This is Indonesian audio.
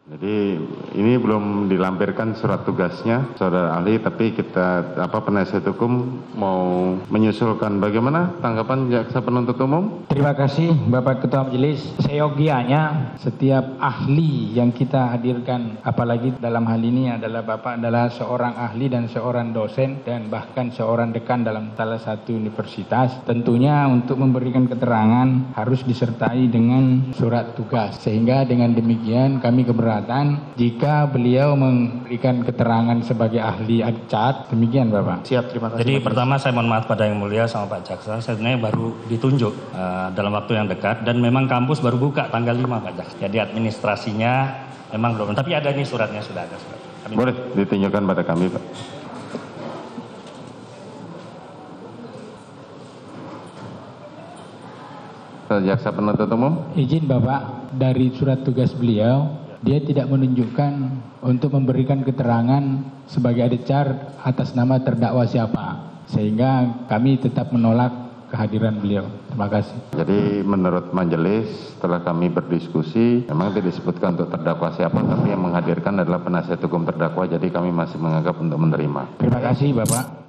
Jadi ini belum dilampirkan surat tugasnya, saudara ahli, tapi kita penasihat hukum mau menyusulkan bagaimana tanggapan jaksa penuntut umum? Terima kasih Bapak Ketua Majelis. Seyogianya setiap ahli yang kita hadirkan, apalagi dalam hal ini adalah Bapak adalah seorang ahli dan seorang dosen dan bahkan seorang dekan dalam salah satu universitas, tentunya untuk memberikan keterangan harus disertai dengan surat tugas, sehingga dengan demikian kami keberatan jika beliau memberikan keterangan sebagai ahli cat. Demikian Bapak. Siap, terima kasih. Jadi pertama saya mohon maaf pada Yang Mulia sama Pak Jaksa, saya sebenarnya baru ditunjuk dalam waktu yang dekat dan memang kampus baru buka tanggal 5 Pak Jaksa. Jadi administrasinya memang belum, tapi ada nih suratnya, sudah ada surat. Boleh ditunjukkan pada kami Pak. Jaksa penuntut umum. Izin Bapak, dari surat tugas beliau, dia tidak menunjukkan untuk memberikan keterangan sebagai adecar atas nama terdakwa siapa, sehingga kami tetap menolak kehadiran beliau. Terima kasih. Jadi menurut majelis setelah kami berdiskusi, memang tidak disebutkan untuk terdakwa siapa, tapi yang menghadirkan adalah penasihat hukum terdakwa, jadi kami masih menganggap untuk menerima. Terima kasih Bapak.